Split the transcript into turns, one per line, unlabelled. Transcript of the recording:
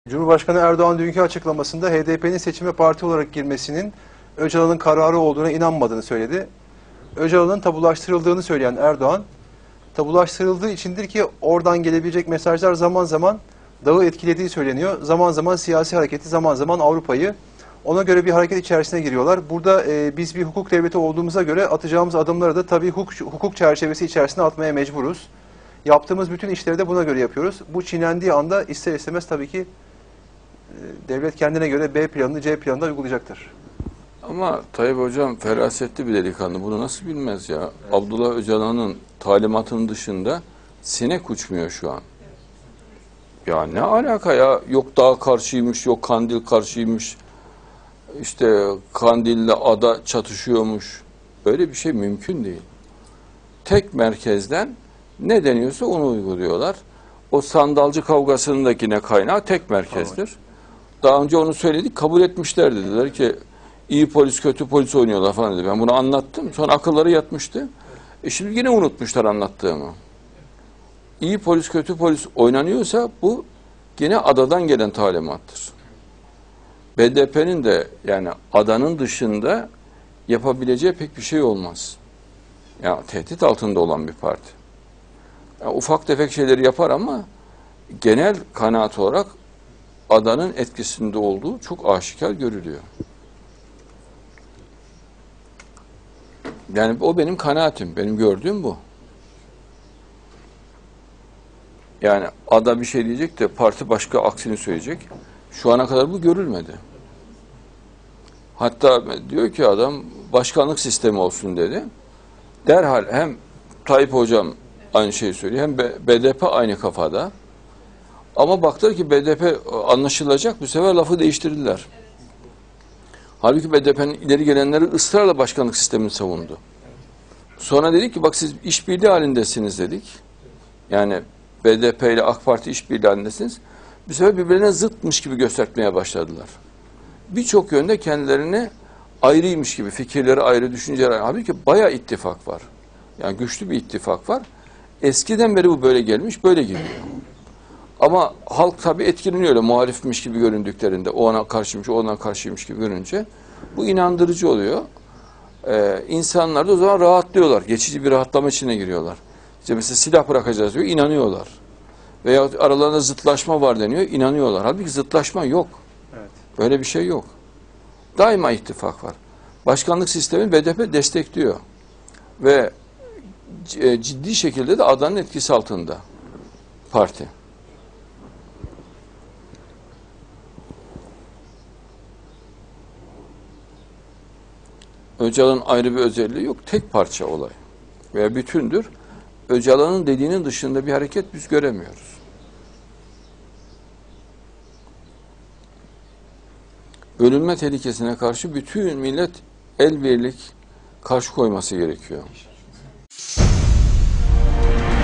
Cumhurbaşkanı Erdoğan dünkü açıklamasında HDP'nin seçime parti olarak girmesinin Öcalan'ın kararı olduğuna inanmadığını söyledi. Öcalan'ın tabulaştırıldığını söyleyen Erdoğan, tabulaştırıldığı içindir ki oradan gelebilecek mesajlar zaman zaman dağı etkilediği söyleniyor. Zaman zaman siyasi hareketi, zaman zaman Avrupa'yı. Ona göre bir hareket içerisine giriyorlar. Burada biz bir hukuk devleti olduğumuza göre atacağımız adımları da tabii hukuk çerçevesi içerisine atmaya mecburuz. Yaptığımız bütün işleri de buna göre yapıyoruz. Bu çiğnendiği anda ister istemez tabii ki devlet kendine göre B planını, C planını da uygulayacaktır.
Ama Tayyip Hocam ferasetli bir delikanlı. Bunu nasıl bilmez ya? Evet. Abdullah Öcalan'ın talimatının dışında sinek uçmuyor şu an. Ya ne alaka ya? Yok dağ karşıymış, yok Kandil karşıymış. İşte Kandil'le ada çatışıyormuş. Öyle bir şey mümkün değil. Tek merkezden ne deniyorsa onu uyguluyorlar. O sandalcı kavgasındakine kaynağı tek merkezdir. Daha önce onu söyledik, kabul etmişler dediler ki iyi polis kötü polis oynuyorlar falan dedi. Ben bunu anlattım. Sonra akılları yatmıştı. Şimdi yine unutmuşlar anlattığımı. İyi polis kötü polis oynanıyorsa bu yine adadan gelen talimattır. BDP'nin de yani adanın dışında yapabileceği pek bir şey olmaz. Yani tehdit altında olan bir parti. Yani ufak tefek şeyleri yapar ama genel kanaat olarak adanın etkisinde olduğu çok aşikar görülüyor. Yani o benim kanaatim, benim gördüğüm bu. Yani ada bir şey diyecek de parti başka aksini söyleyecek. Şu ana kadar bu görülmedi. Hatta diyor ki adam başkanlık sistemi olsun dedi. Derhal hem Tayyip Hocam aynı şeyi söylüyor hem BDP aynı kafada. Ama baktılar ki BDP anlaşılacak, bu sefer lafı değiştirdiler. Halbuki BDP'nin ileri gelenleri ısrarla başkanlık sistemini savundu. Sonra dedik ki bak siz işbirliği halindesiniz dedik. Yani BDP ile AK Parti işbirliği halindesiniz. Bu sefer birbirine zıtmış gibi göstermeye başladılar. Birçok yönde kendilerini ayrıymış gibi, fikirleri ayrı, düşünceleri ayrı. Halbuki bayağı ittifak var. Yani güçlü bir ittifak var. Eskiden beri bu böyle gelmiş, böyle gidiyor. Ama halk tabii etkileniyor öyle muhalifmiş gibi göründüklerinde, o ona karşıymış, o ona karşıymış gibi görünce bu inandırıcı oluyor. İnsanlar da o zaman rahatlıyorlar. Geçici bir rahatlama içine giriyorlar. İşte mesela silah bırakacağız diyor, inanıyorlar. Veya aralarında zıtlaşma var deniyor, inanıyorlar. Halbuki zıtlaşma yok. Evet. Böyle bir şey yok. Daima ittifak var. Başkanlık sistemi BDP destekliyor. Ve ciddi şekilde de adanın etkisi altında parti. Öcalan'ın ayrı bir özelliği yok. Tek parça olay. Veya bütündür. Öcalan'ın dediğinin dışında bir hareket biz göremiyoruz. Bölünme tehlikesine karşı bütün millet el birlik karşı koyması gerekiyor.